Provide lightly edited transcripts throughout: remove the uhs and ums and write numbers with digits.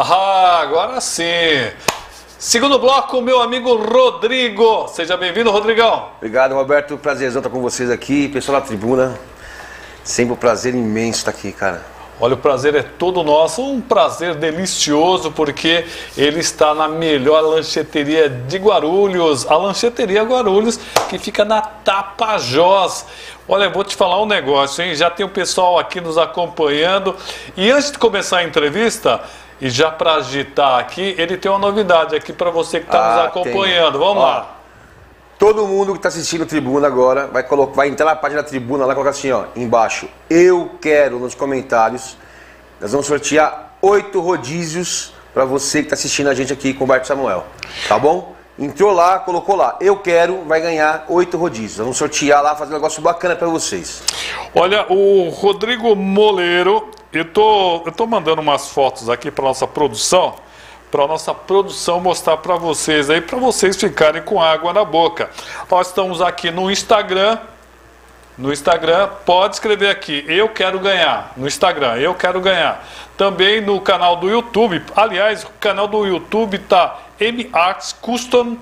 Ah, agora sim. Segundo bloco, meu amigo Rodrigo. Seja bem-vindo, Rodrigão. Obrigado, Roberto. Prazerzão estar com vocês aqui. Pessoal da tribuna, sempre um prazer imenso estar aqui, cara. Olha, o prazer é todo nosso, um prazer delicioso, porque ele está na melhor lancheteria de Guarulhos, a Lancheteria Guarulhos, que fica na Tapajós. Olha, eu vou te falar um negócio, hein? Já tem o pessoal aqui nos acompanhando. E antes de começar a entrevista, e já para agitar aqui, ele tem uma novidade aqui para você que está nos acompanhando. Vamos lá. Todo mundo que está assistindo a tribuna agora vai entrar na página da tribuna lá e colocar assim, ó, embaixo. Eu quero nos comentários. Nós vamos sortear 8 rodízios para você que está assistindo a gente aqui com o Roberto Samuel. Tá bom? Entrou lá, colocou lá. Eu quero, vai ganhar 8 rodízios. Vamos sortear lá, fazer um negócio bacana para vocês. Olha, o Rodrigo Moleiro, eu tô mandando umas fotos aqui para nossa produção. Para nossa produção mostrar para vocês aí, para vocês ficarem com água na boca. Nós estamos aqui no Instagram. No Instagram, pode escrever aqui, eu quero ganhar. No Instagram, eu quero ganhar. Também no canal do YouTube. Aliás, o canal do YouTube tá M-Arts Custom,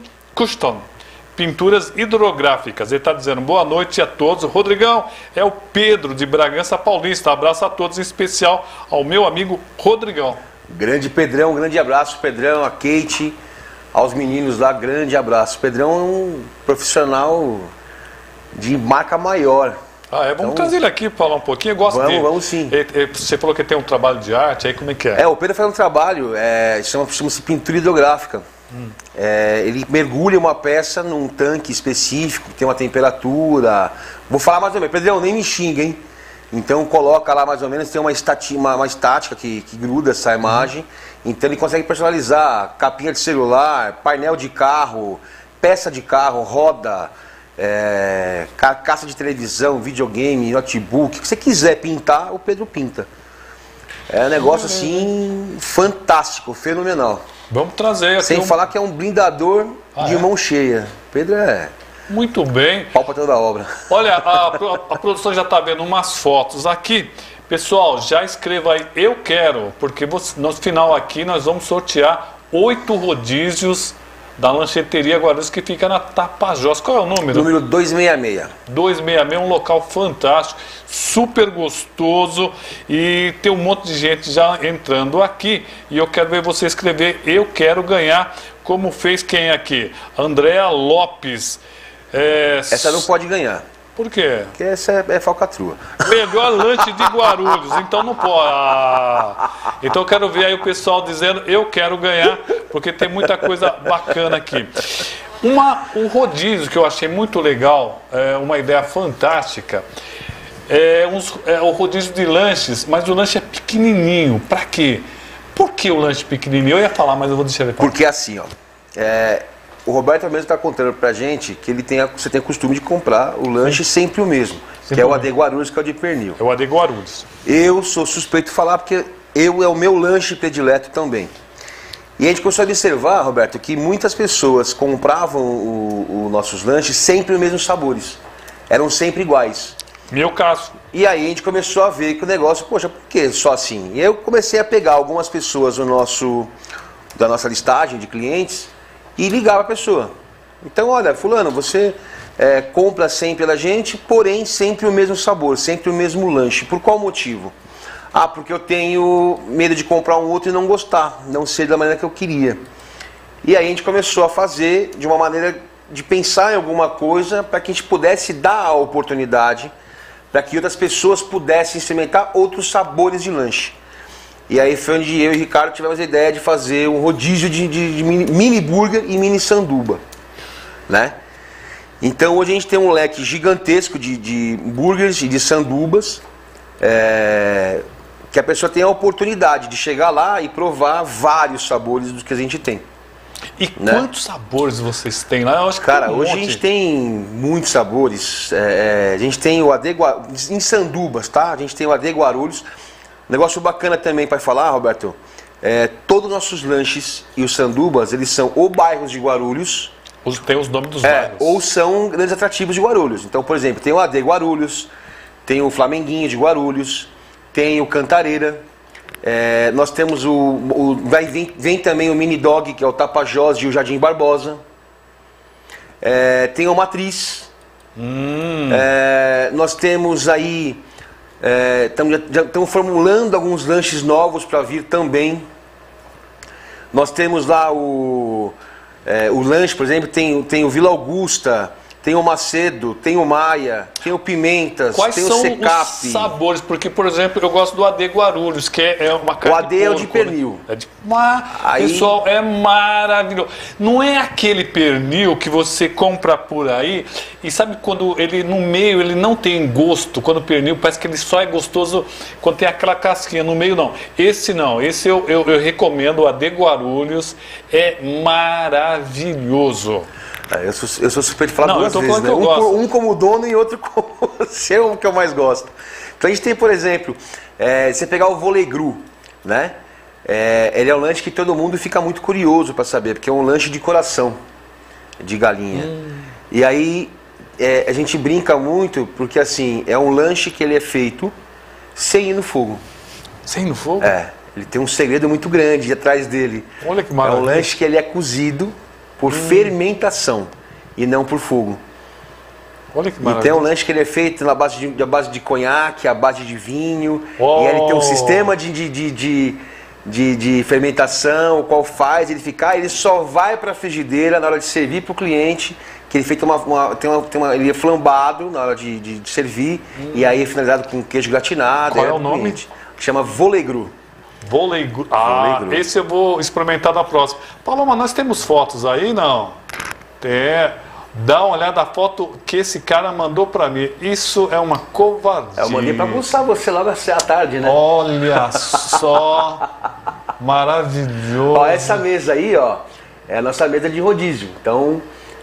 pinturas hidrográficas. Ele está dizendo boa noite a todos. Rodrigão, é o Pedro de Bragança Paulista. Abraço a todos, em especial ao meu amigo Rodrigão. Grande Pedrão, grande abraço, Pedrão, a Kate, aos meninos lá, grande abraço. Pedrão é um profissional de marca maior. Ah, é? Vamos trazer ele aqui para falar um pouquinho. Eu gosto dele. Vamos sim. Você falou que tem um trabalho de arte, aí como é que é? O Pedro faz um trabalho, chama-se pintura hidrográfica. Ele mergulha uma peça num tanque específico, que tem uma temperatura. Vou falar mais ou menos, Pedrão, nem me xinga, hein? Então coloca lá mais ou menos, tem uma estática que gruda essa imagem. Então ele consegue personalizar capinha de celular, painel de carro, peça de carro, roda, carcaça de televisão, videogame, notebook. O que você quiser pintar, o Pedro pinta. É um negócio assim fantástico, fenomenal. Vamos trazer aqui. Sem falar que é um blindador de mão cheia. Pedro é... Muito bem. Pau pra toda a obra. Olha, a produção já está vendo umas fotos aqui. Pessoal, já escreva aí, eu quero, porque no final aqui nós vamos sortear 8 rodízios da Lancheteria Guarulhos, que fica na Tapajós. Qual é o número? Número 266. 266, um local fantástico, super gostoso, e tem um monte de gente já entrando aqui. E eu quero ver você escrever, eu quero ganhar, como fez quem aqui? Andréa Lopes. Essa não pode ganhar. Por quê? Porque essa é falcatrua. Melhor lanche de Guarulhos, então não pode. Então eu quero ver aí o pessoal dizendo, eu quero ganhar, porque tem muita coisa bacana aqui. O rodízio que eu achei muito legal, uma ideia fantástica, o rodízio de lanches, mas o lanche é pequenininho. Pra quê? Por que o lanche pequenininho? Eu ia falar, mas eu vou deixar ele falar. Porque assim, ó, o Roberto mesmo está contando pra gente que você tem o costume de comprar o lanche sempre o mesmo, que é o AD Guarulhos, que é o de pernil. É o AD Guarulhos. Eu sou suspeito de falar porque é o meu lanche predileto também. E a gente começou a observar, Roberto, que muitas pessoas compravam os nossos lanches sempre os mesmos sabores. Eram sempre iguais. Meu caso. E aí a gente começou a ver que o negócio, poxa, por que só assim? E eu comecei a pegar algumas pessoas da nossa listagem de clientes e ligar para a pessoa. Então, olha, fulano, você compra sempre da gente, porém sempre o mesmo sabor, sempre o mesmo lanche. Por qual motivo? Ah, porque eu tenho medo de comprar um outro e não gostar, não ser da maneira que eu queria. E aí a gente começou a fazer de uma maneira de pensar em alguma coisa para que a gente pudesse dar a oportunidade para que outras pessoas pudessem experimentar outros sabores de lanche. E aí foi onde eu e o Ricardo tivemos a ideia de fazer um rodízio de mini burger e mini sanduba, né? Então hoje a gente tem um leque gigantesco de burgers e de sandubas, que a pessoa tem a oportunidade de chegar lá e provar vários sabores dos que a gente tem. E quantos sabores vocês têm lá? Eu acho que cara, hoje a gente tem muitos sabores. A gente tem o AD Guarulhos, em sandubas, tá? A gente tem o AD Guarulhos. Negócio bacana também para falar, Roberto, todos os nossos lanches e os sandubas, eles são ou bairros de Guarulhos, tem os nomes dos bairros, ou são grandes atrativos de Guarulhos. Então, por exemplo, tem o AD Guarulhos, tem o Flamenguinho de Guarulhos, tem o Cantareira, Nós temos vem também o Mini Dog, que é o Tapajós e o Jardim Barbosa. Tem o Matriz. Nós temos aí... Estamos formulando alguns lanches novos para vir também. Nós temos lá o lanche, por exemplo, tem o Vila Augusta, tem o Macedo, tem o Maia, tem o Pimentas, tem o Secap. Quais são os sabores? Porque, por exemplo, eu gosto do AD Guarulhos, que é uma carne o AD de porco, é o de pernil. Né? Pessoal, é maravilhoso. Não é aquele pernil que você compra por aí e sabe quando ele no meio ele não tem gosto, quando o pernil parece que ele só é gostoso quando tem aquela casquinha no meio, não. Esse não, esse eu recomendo, o AD Guarulhos, é maravilhoso. Eu sou suspeito de falar duas vezes, né? Um como dono e outro como ser o que eu mais gosto. Então a gente tem, por exemplo, você pegar o Volegru, né? Ele é um lanche que todo mundo fica muito curioso para saber, porque é um lanche de coração de galinha. E aí a gente brinca muito, porque assim, é um lanche que ele é feito sem ir no fogo. Sem ir no fogo? Ele tem um segredo muito grande atrás dele. Olha que maravilha. É um lanche que ele é cozido por fermentação e não por fogo. Olha que maravilha. E tem um lanche que ele é feito na base de conhaque, à base de vinho. E ele tem um sistema de fermentação, o qual faz ele ficar. Ele só vai para a frigideira na hora de servir para o cliente. Que ele é feito ele é flambado na hora de servir. E aí é finalizado com queijo gratinado. Qual é o nome? Chama Volegru. Volegru. Esse eu vou experimentar na próxima. Paloma, nós temos fotos aí, não? Dá uma olhada na foto que esse cara mandou pra mim. Isso é uma covardia. Eu mandei pra almoçar você logo à tarde, né? Olha só. Maravilhoso. Ó, essa mesa aí, ó, é a nossa mesa de rodízio. Então,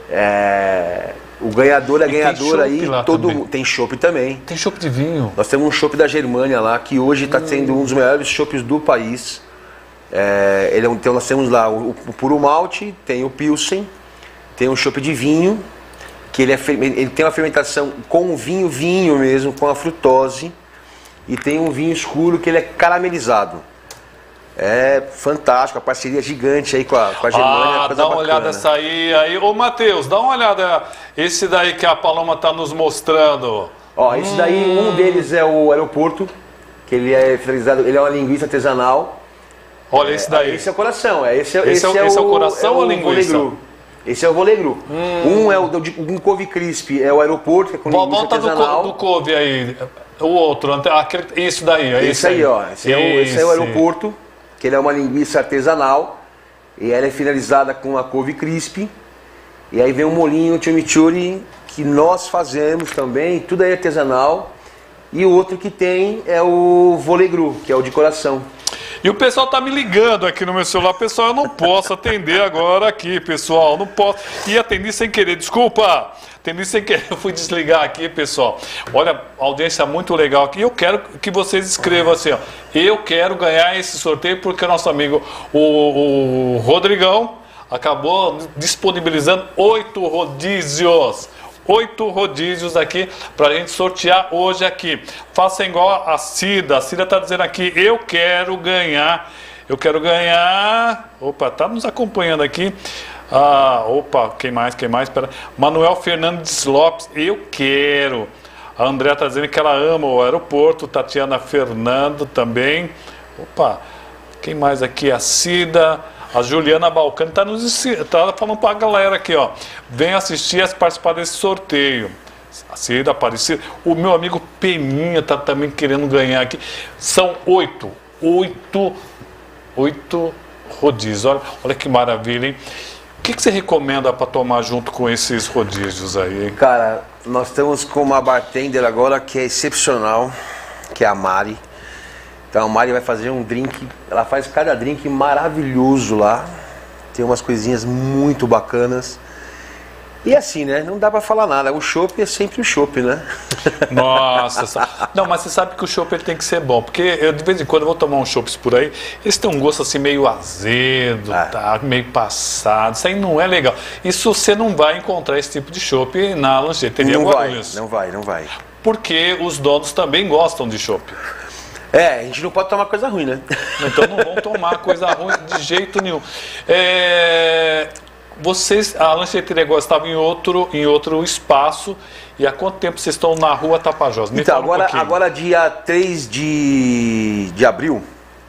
o ganhador, a ganhadora aí, tem chopp também. Tem chopp de vinho. Nós temos um chopp da Germânia lá, que hoje está sendo um dos melhores chopps do país. Então nós temos lá o puro malte, tem o Pilsen, tem um chopp de vinho, que ele tem uma fermentação com o vinho mesmo, com a frutose, e tem um vinho escuro que ele é caramelizado. É fantástico, a parceria gigante aí com a Germânia. Dá uma olhada essa aí. Ô Matheus, dá uma olhada, esse daí que a Paloma tá nos mostrando. Ó, esse daí, um deles é o Aeroporto, que ele é finalizado, ele é uma linguiça artesanal. Olha esse daí. Esse é o coração, esse é o coração ou a linguiça? Volegru. Esse é o Volegru. Um é um couve crisp, é o Aeroporto, que é com linguiça artesanal. Volta do couve aí, o outro, isso daí. Esse aí, ó, esse é o Aeroporto, que ele é uma linguiça artesanal, e ela é finalizada com a couve crisp, e aí vem um molinho chimichurri, que nós fazemos também, tudo é artesanal, e o outro que tem é o Volegru, que é o de coração. E o pessoal tá me ligando aqui no meu celular. Pessoal, eu não posso atender agora aqui, pessoal. Não posso. E atendi sem querer. Desculpa. Atendi sem querer. Eu fui desligar aqui, pessoal. Olha, audiência muito legal aqui. Eu quero que vocês escrevam assim, ó. Eu quero ganhar esse sorteio porque o nosso amigo, o Rodrigão, acabou disponibilizando 8 rodízios. 8 rodízios aqui pra gente sortear hoje aqui. Faça igual a Cida. A Cida tá dizendo aqui, eu quero ganhar. Opa, tá nos acompanhando aqui. Quem mais? Pera. Manuel Fernandes Lopes, eu quero. A Andréa tá dizendo que ela ama o aeroporto. Tatiana Fernando também. Opa, quem mais aqui? A Cida. A Juliana Balcani tá falando pra galera aqui, ó. Vem assistir e participar desse sorteio. A Cida Aparecida. O meu amigo Peninha tá também querendo ganhar aqui. São 8 rodízios. Olha que maravilha, hein? O que você recomenda para tomar junto com esses rodízios aí, hein? Cara, nós estamos com uma bartender agora que é excepcional, que é a Mari. Então a Mari vai fazer um drink, ela faz cada drink maravilhoso lá. Tem umas coisinhas muito bacanas. E assim, né? Não dá pra falar nada. O chopp é sempre o chopp, né? Nossa. Não, mas você sabe que o chopp ele tem que ser bom. Porque eu, de vez em quando, eu vou tomar uns chopps por aí. Eles têm um gosto assim meio azedo, tá? Meio passado. Isso aí não é legal. Isso você não vai encontrar esse tipo de chopp na lancheteria Guarulhos. Não vai. Porque os donos também gostam de chopp. A gente não pode tomar coisa ruim, né? Então não vão tomar coisa ruim de jeito nenhum. A lancheteria agora estava em outro espaço. E há quanto tempo vocês estão na rua Tapajós? Então, agora dia 3 de abril,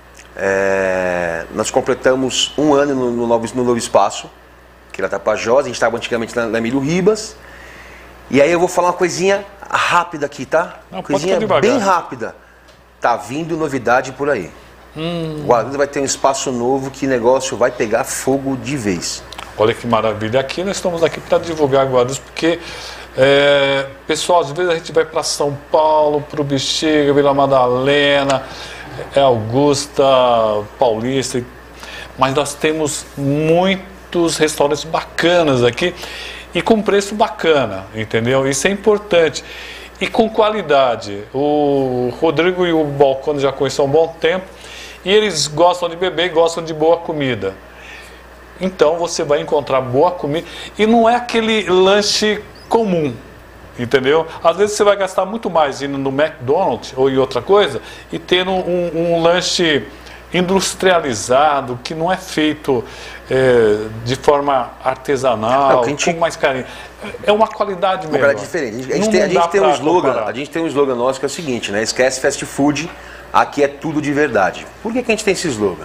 nós completamos um ano no novo espaço, que era Tapajós. A gente estava antigamente na Emílio Ribas. E aí eu vou falar uma coisinha rápida aqui, tá? Não, coisinha bem rápida. Tá vindo novidade por aí. Guarulhos vai ter um espaço novo que o negócio vai pegar fogo de vez. Olha que maravilha. Aqui nós estamos aqui para divulgar Guarulhos, porque, pessoal, às vezes a gente vai para São Paulo, para o Bexiga, Vila Madalena, Augusta, Paulista, mas nós temos muitos restaurantes bacanas aqui e com preço bacana, entendeu? Isso é importante. E com qualidade. O Rodrigo e o Balcone já conhecem há um bom tempo e eles gostam de beber e gostam de boa comida. Então você vai encontrar boa comida e não é aquele lanche comum, entendeu? Às vezes você vai gastar muito mais indo no McDonald's ou em outra coisa e tendo um lanche industrializado que não é feito de forma artesanal, com mais carinho. É uma qualidade melhor. Uma qualidade diferente. A gente tem um slogan nosso que é o seguinte, né? Esquece fast food, aqui é tudo de verdade. Por que a gente tem esse slogan?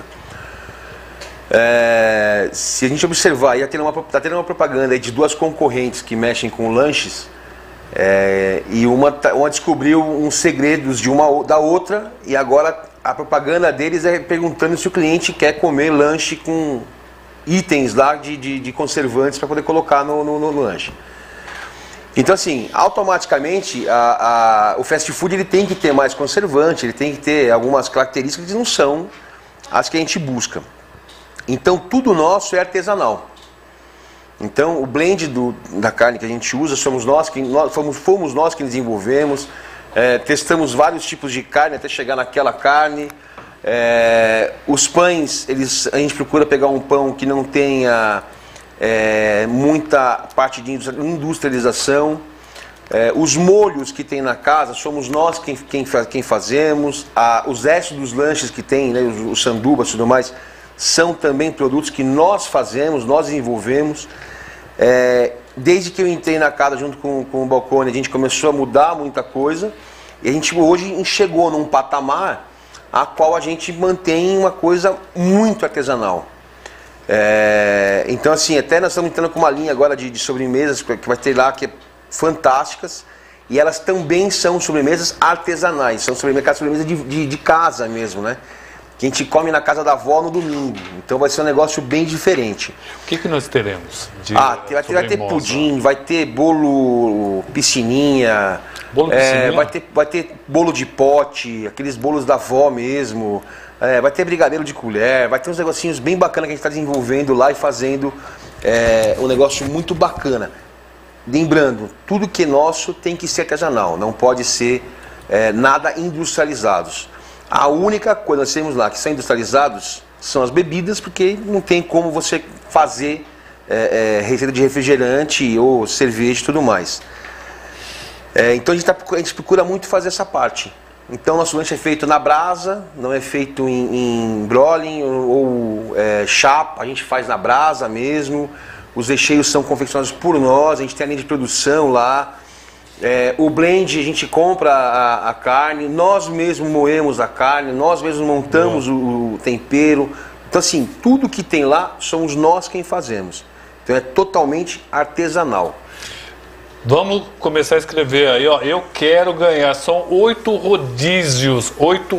Se a gente observar, está tendo uma propaganda aí de duas concorrentes que mexem com lanches, e uma descobriu uns segredos da outra, e agora a propaganda deles é perguntando se o cliente quer comer lanche com itens lá de conservantes para poder colocar no lanche. Então, assim, automaticamente o fast food ele tem que ter mais conservante, ele tem que ter algumas características que não são as que a gente busca. Então tudo nosso é artesanal. Então o blend da carne que a gente usa fomos nós que desenvolvemos, testamos vários tipos de carne até chegar naquela carne. Os pães, a gente procura pegar um pão que não tenha muita parte de industrialização. Os molhos que tem na casa, somos nós quem fazemos. Os restos dos lanches que tem, né, os sandubas e tudo mais, são também produtos que nós fazemos, nós desenvolvemos. Desde que eu entrei na casa junto com o Balcone, a gente começou a mudar muita coisa. E a gente hoje chegou num patamar a qual a gente mantém uma coisa muito artesanal. Então, assim, até nós estamos entrando com uma linha agora de sobremesas que vai ter lá, que é fantásticas. E elas também são sobremesas artesanais, são sobremesas de casa mesmo, né? Que a gente come na casa da avó no domingo. Então vai ser um negócio bem diferente. O que nós teremos? Vai ter pudim, vai ter bolo piscininha, vai ter bolo de pote, aqueles bolos da avó mesmo, vai ter brigadeiro de colher, vai ter uns negocinhos bem bacanas que a gente está desenvolvendo lá e fazendo um negócio muito bacana. Lembrando, tudo que é nosso tem que ser artesanal, não pode ser nada industrializados. A única coisa que nós temos lá que são industrializados são as bebidas, porque não tem como você fazer receita de refrigerante ou cerveja e tudo mais. Então a gente procura muito fazer essa parte. Então nosso lanche é feito na brasa, não é feito em broiling ou chapa, a gente faz na brasa mesmo. Os recheios são confeccionados por nós, a gente tem a linha de produção lá. O blend, a gente compra a carne, nós mesmos moemos a carne, nós mesmos montamos o tempero. Então, assim, tudo que tem lá somos nós quem fazemos. Então é totalmente artesanal. Vamos começar a escrever aí, ó. Eu quero ganhar. São 8 rodízios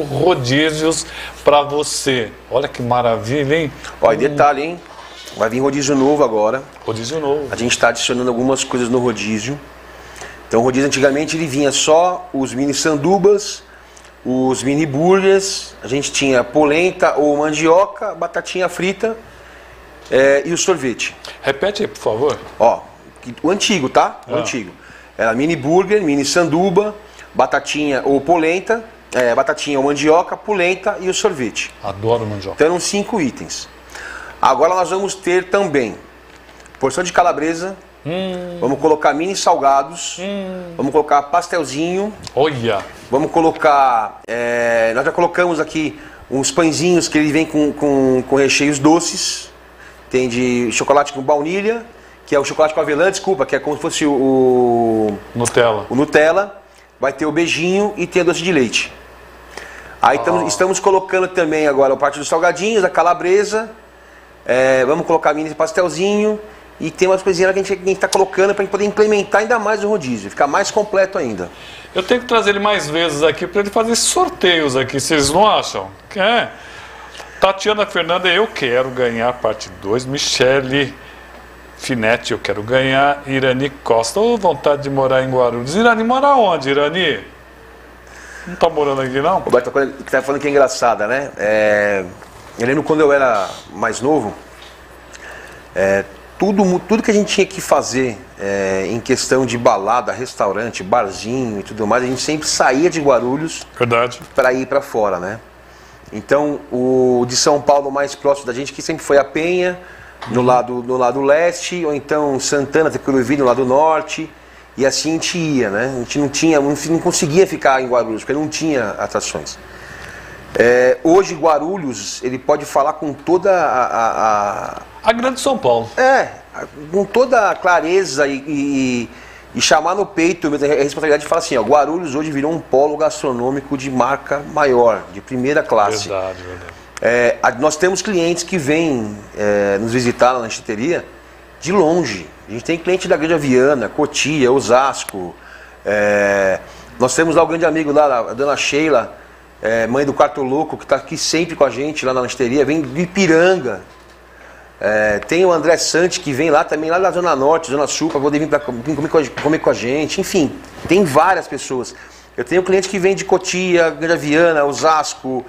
para você. Olha que maravilha, hein? Olha, detalhe, hein? Vai vir rodízio novo agora. Rodízio novo. A gente está adicionando algumas coisas no rodízio. Então o rodízio antigamente ele vinha só os mini sandubas, os mini burgers, a gente tinha polenta ou mandioca, batatinha frita e o sorvete. Repete aí, por favor. Ó, o antigo, tá? O antigo. Era mini burger, mini sanduba, batatinha ou polenta, batatinha ou mandioca, polenta e o sorvete. Adoro mandioca. Então eram 5 itens. Agora nós vamos ter também porção de calabresa, Vamos colocar mini salgados. Vamos colocar pastelzinho. Olha! Vamos colocar... nós já colocamos aqui uns pãezinhos que ele vem com recheios doces. Tem de chocolate com baunilha, que é o chocolate com avelã, desculpa, que é como se fosse o Nutella. O Nutella. Vai ter o beijinho e tem a doce de leite. Aí estamos colocando também agora a parte dos salgadinhos, a calabresa. Vamos colocar mini pastelzinho. E tem umas coisinhas que a gente está colocando para poder implementar ainda mais o rodízio, ficar mais completo ainda. Eu tenho que trazer ele mais vezes aqui para ele fazer sorteios aqui, vocês não acham? Tatiana Fernanda, eu quero ganhar parte 2. Michele Finetti, eu quero ganhar. Irani Costa, vontade de morar em Guarulhos. Irani, mora onde, Irani? Não tá morando aqui, não? Roberto, que tá falando que é engraçada, né? Eu lembro quando eu era mais novo, tudo que a gente tinha que fazer em questão de balada, restaurante, barzinho e tudo mais, a gente sempre saía de Guarulhos para ir para fora, né? Então, o de São Paulo mais próximo da gente, que sempre foi a Penha, no lado leste, ou então Santana, Tucuruvi, no lado norte, e assim a gente ia, né? A gente não conseguia ficar em Guarulhos, porque não tinha atrações. Hoje Guarulhos, ele pode falar com toda a grande São Paulo. Com toda a clareza e chamar no peito a responsabilidade de falar assim, Guarulhos hoje virou um polo gastronômico de marca maior, de primeira classe. Verdade, verdade. Nós temos clientes que vêm nos visitar na lancheteria de longe. A gente tem cliente da Grande Viana, Cotia, Osasco. Nós temos lá o grande amigo lá, a dona Sheila, mãe do Quarto Louco, que está aqui sempre com a gente lá na lancheteria, vem de Ipiranga. Tem o André Santi, que vem lá também, lá da Zona Norte, Zona Sul, para poder vir comer com a gente. Enfim, tem várias pessoas. Eu tenho cliente que vem de Cotia, Grande Viana, Osasco,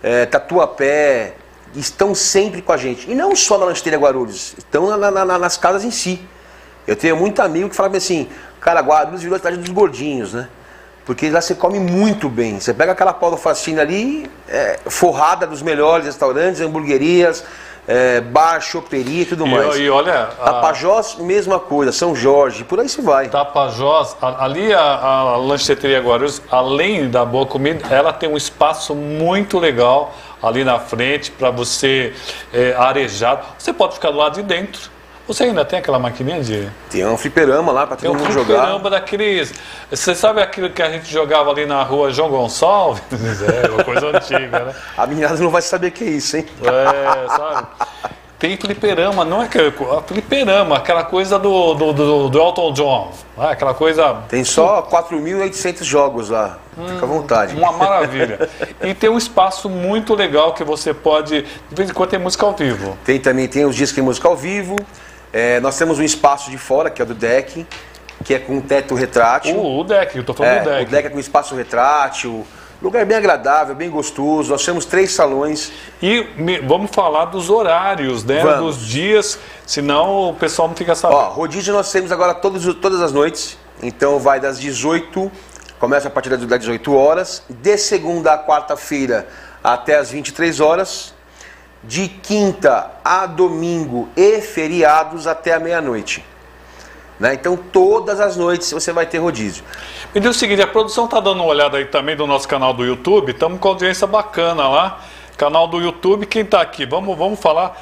Tatuapé, estão sempre com a gente. E não só na lancheteria Guarulhos, estão nas casas em si. Eu tenho muito amigo que fala assim, cara, Guarulhos virou a cidade dos gordinhos, né? Porque lá você come muito bem. Você pega aquela Paulo Facchini ali, forrada dos melhores restaurantes, hamburguerias, bar, choperia e tudo mais. E olha... Tapajós, mesma coisa, São Jorge, por aí se vai. Tapajós, ali a lancheteria Guarulhos, além da boa comida, ela tem um espaço muito legal ali na frente para você arejar. Você pode ficar do lado de dentro. Você ainda tem aquela maquininha de... Tem um fliperama lá para todo mundo jogar. Tem um fliperama daqueles... Você sabe aquilo que a gente jogava ali na rua João Gonçalves? Uma coisa antiga, né? A menina não vai saber o que é isso, hein? Sabe? Tem fliperama, não é fliperama, aquela coisa do Elton John. Aquela coisa... Tem só 4.800 jogos lá. Fica à vontade. Uma maravilha. E tem um espaço muito legal que você pode... De vez em quando tem música ao vivo. Tem os dias que tem música ao vivo. Nós temos um espaço de fora, que é o do deck, que é com teto retrátil. O deck, eu estou falando do deck. O deck é com espaço retrátil, lugar bem agradável, bem gostoso. Nós temos 3 salões. E vamos falar dos horários, né? Dos dias, senão o pessoal não fica sabendo. Rodízio nós temos agora todas as noites, então vai das 18, começa a partir das 18 horas, de segunda a quarta-feira até as 23 horas. De quinta a domingo e feriados até a meia-noite. Né? Então todas as noites você vai ter rodízio. Me diz o seguinte, a produção está dando uma olhada aí também do nosso canal do YouTube, estamos com audiência bacana lá, canal do YouTube, quem está aqui? Vamos falar.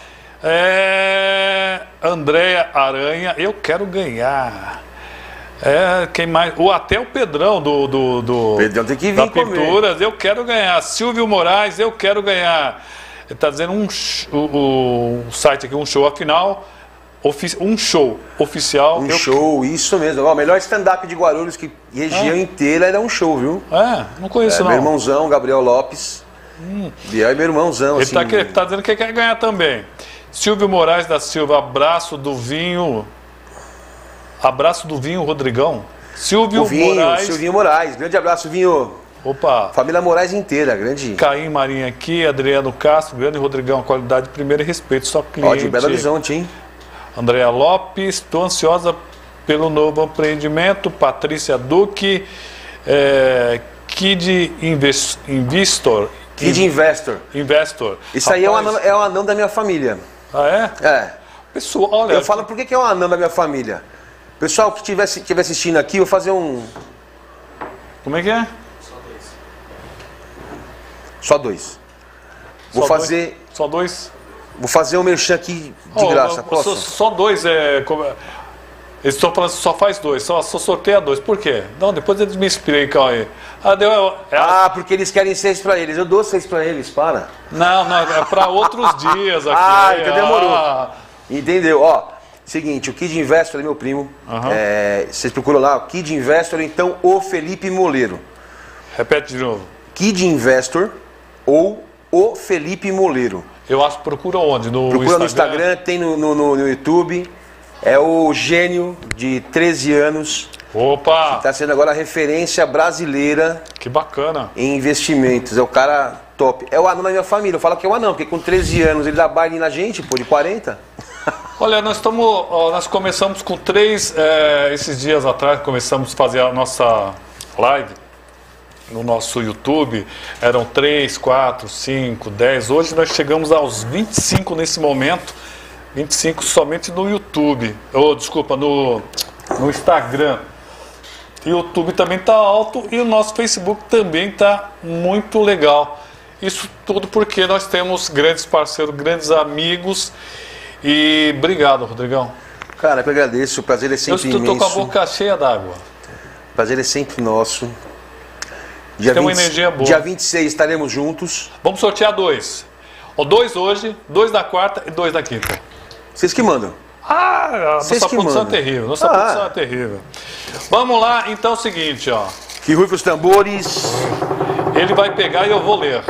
Andréia Aranha, eu quero ganhar. Quem mais? Até o Pedrão Pedrão tem que vir da Pinturas, eu quero ganhar. Silvio Moraes, eu quero ganhar. Ele está dizendo o site aqui, um show afinal, um show oficial. Show, isso mesmo. O melhor stand-up de Guarulhos, que região inteira era um show, viu? Não conheço não. Meu irmãozão, Gabriel Lopes. Biel é meu irmãozão. Ele está dizendo que quer ganhar também. Silvio Moraes da Silva, abraço do vinho, Rodrigão. Silvinho Moraes, grande abraço, Vinho. Opa! Família Moraes inteira, grande. Caim Marinho aqui, Adriano Castro, grande Rodrigão, qualidade primeiro e respeito, só cliente. De Belo Horizonte, hein? Andréa Lopes, estou ansiosa pelo novo empreendimento. Patrícia Duque, Kid Investor. Kid Investor. Isso aí é um anão da minha família. Ah, é? É. Pessoal, olha... Eu falo, por que é um anão da minha família? Pessoal que estiver assistindo aqui, eu vou fazer um... Como é que é? Só dois. Vou fazer... Só dois? Vou fazer um merchan aqui de graça, posso? Só dois eles estão falando que só faz dois, só sorteia dois. Por quê? Não, depois eles me explicam aí. Porque eles querem 6 para eles. Eu dou 6 para eles, para. Não, é para outros dias aqui. Então demorou. Entendeu? Ó, seguinte, o Kid Investor é meu primo. Vocês procuram lá, o Kid Investor, então o Felipe Moleiro. Repete de novo. Kid Investor ou o Felipe Moleiro. Eu acho que procura onde? Procura no Instagram, tem no YouTube. É o gênio de 13 anos. Opa! Está sendo agora a referência brasileira. Que bacana. Em investimentos. É o cara top. É o anão da minha família. Eu falo que é o anão, porque com 13 anos ele dá baile na gente, pô, de 40. Olha, nós começamos com 3, esses dias atrás, começamos a fazer a nossa live no nosso YouTube. Eram 3, 4, 5, 10. Hoje nós chegamos aos 25 nesse momento. 25 somente no YouTube. Desculpa, no Instagram. O YouTube também está alto e o nosso Facebook também está muito legal. Isso tudo porque nós temos grandes parceiros, grandes amigos. E obrigado, Rodrigão. Cara, eu agradeço. O prazer é sempre imenso. Eu estou com a boca cheia d'água. O prazer é sempre nosso. Tem uma energia boa. Dia 26 estaremos juntos. Vamos sortear 2. 2 hoje, 2 na quarta e 2 na quinta. Vocês que mandam. Nossa produção é terrível. Nossa produção é terrível. Vamos lá, então é o seguinte, ó. Que ruiva os tambores. Ele vai pegar e eu vou ler.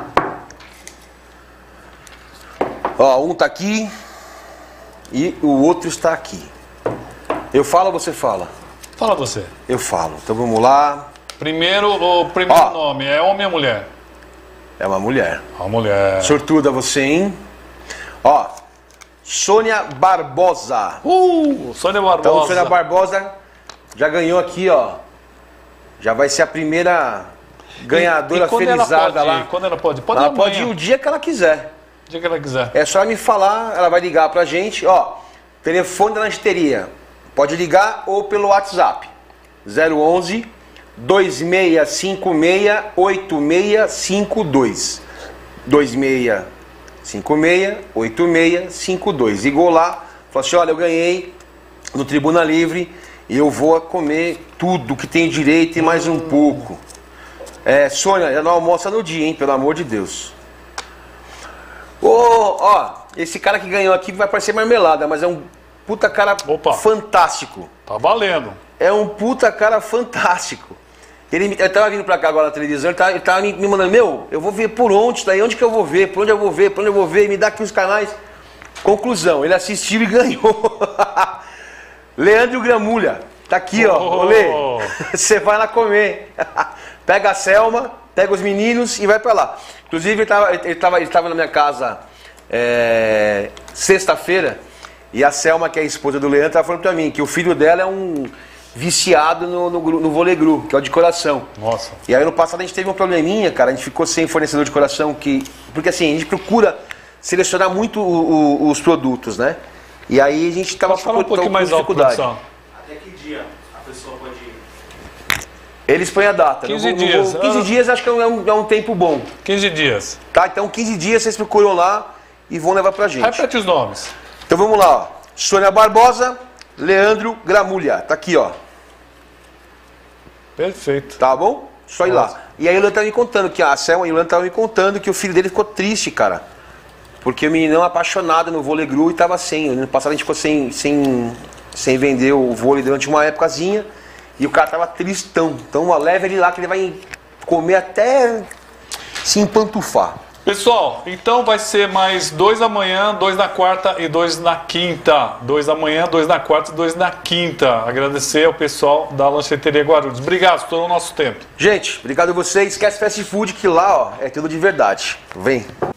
Ó, um tá aqui e o outro está aqui. Eu falo ou você fala? Fala você. Eu falo. Então vamos lá. Primeiro, o primeiro nome é homem ou mulher? É uma mulher. Uma mulher. Sortuda você, hein? Ó, Sônia Barbosa. Sônia Barbosa. Então, Sônia Barbosa já ganhou aqui, ó. Já vai ser a primeira ganhadora felizada lá. Quando ela pode? Ela pode ir o dia que ela quiser. O dia que ela quiser. É só ela me falar, ela vai ligar pra gente, ó. Telefone da lancheteria. Pode ligar ou pelo WhatsApp. 011 2656 8652. 2656 8652. Ligou lá, falou assim: olha, eu ganhei no Tribuna Livre e eu vou comer tudo que tem direito e mais um pouco. Sônia, já não almoça no dia, hein? Pelo amor de Deus. Esse cara que ganhou aqui vai parecer marmelada, mas é um puta cara fantástico. Tá valendo. É um puta cara fantástico. Ele tava vindo pra cá agora na televisão, ele tava me mandando: eu vou ver por onde, daí onde que eu vou ver, por onde eu vou ver, me dá aqui os canais. Conclusão, ele assistiu e ganhou. Leandro Gramulha, tá aqui, ó, Lê. Você vai lá comer. Pega a Selma, pega os meninos e vai pra lá. Inclusive, ele tava na minha casa sexta-feira, e a Selma, que é a esposa do Leandro, tava falando pra mim que o filho dela é um viciado no vôlei gru, que é o de coração. Nossa. E aí no passado a gente teve um probleminha, cara, a gente ficou sem fornecedor de coração, porque assim, a gente procura selecionar muito os produtos, né? E aí a gente tava com dificuldade. Até que dia a pessoa pode ir? Eles põem a data. 15 dias. 15 dias acho que é um tempo bom. 15 dias. Tá, então 15 dias vocês procuram lá e vão levar pra gente. Repete os nomes. Então vamos lá, ó. Sônia Barbosa, Leandro Gramulha. Tá aqui, ó. Perfeito. Tá bom? Só ir lá. E aí o Leandro tava me contando que a Selma e o Leandro tava me contando que o filho dele ficou triste, cara. Porque o meninão apaixonado no vôlei gru e tava sem. No passado a gente ficou sem vender o vôlei durante uma épocazinha. E o cara tava tristão. Então leva ele lá que ele vai comer até se empantufar. Pessoal, então vai ser mais 2 amanhã, 2 na quarta e 2 na quinta. 2 amanhã, 2 na quarta e 2 na quinta. Agradecer ao pessoal da Lancheteria Guarulhos. Obrigado, todo o nosso tempo. Gente, obrigado a vocês. Esquece fast food que lá, ó, é tudo de verdade. Vem.